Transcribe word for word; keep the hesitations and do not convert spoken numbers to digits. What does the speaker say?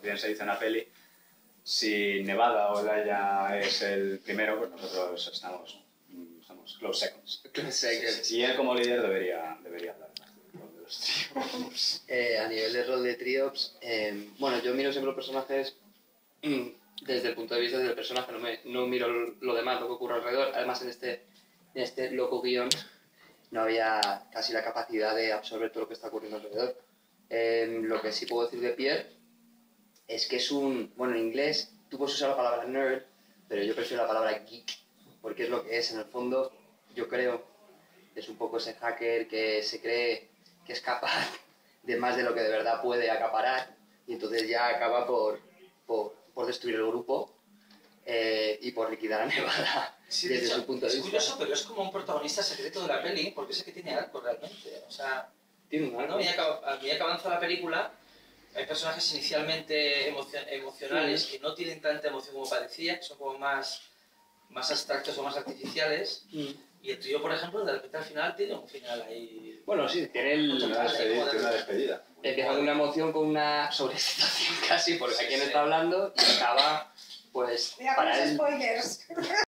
bien se dice en la peli, si Nevada o Laia es el primero, pues nosotros estamos, estamos close seconds. Close seconds. Y él como líder debería, debería hablar más del rol de los Triops. Eh, a nivel de rol de Triops, eh, bueno, yo miro siempre los personajes mm, desde el punto de vista del personaje, no, me, no miro lo demás, lo que ocurre alrededor. Además, en este, en este loco guión no había casi la capacidad de absorber todo lo que está ocurriendo alrededor. Eh, lo que sí puedo decir de Pierre es que es un... Bueno, en inglés tú puedes usar la palabra nerd, pero yo prefiero la palabra geek, porque es lo que es. En el fondo, yo creo, es un poco ese hacker que se cree que es capaz de más de lo que de verdad puede acaparar, y entonces ya acaba por, por, por destruir el grupo eh, y por liquidar a Nevada. Sí, desde de hecho, su punto de es vista. curioso, pero es como un protagonista secreto de la peli, porque es el que tiene arco realmente. O sea, Tiene un ¿no? arco. A medida que, a medida que avanza la película, hay personajes inicialmente emocion emocionales Sí. que no tienen tanta emoción como parecía, que son como más, más abstractos o más artificiales. Mm. Y el trío, por ejemplo, de repente al final tiene un final ahí... Bueno, sí, tiene el... Mucho Una Vale, despedida. como Una despedida. Empieza de una emoción con una sobreexcitación casi, porque Sí, a quién sí. está hablando, y acaba, pues, Mira, para con los él... spoilers.